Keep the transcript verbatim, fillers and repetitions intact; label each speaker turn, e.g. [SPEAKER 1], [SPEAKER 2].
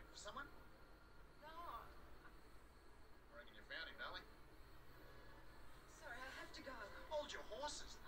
[SPEAKER 1] Waiting for someone?
[SPEAKER 2] No.
[SPEAKER 1] I reckon you found him, darling.
[SPEAKER 2] Sorry, I have to go.
[SPEAKER 1] Hold your horses.